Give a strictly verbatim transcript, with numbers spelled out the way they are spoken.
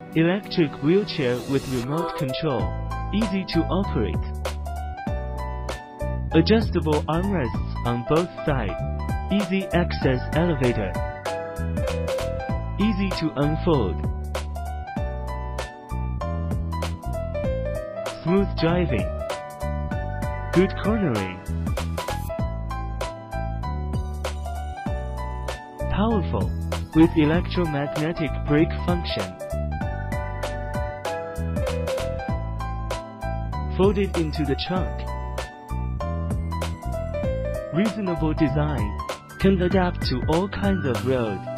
Electric wheelchair with remote control. Easy to operate. Adjustable armrests on both sides. Easy access elevator. Easy to unfold. Smooth driving. Good cornering. Powerful, with electromagnetic brake function. Folded into the trunk. Reasonable design, can adapt to all kinds of roads.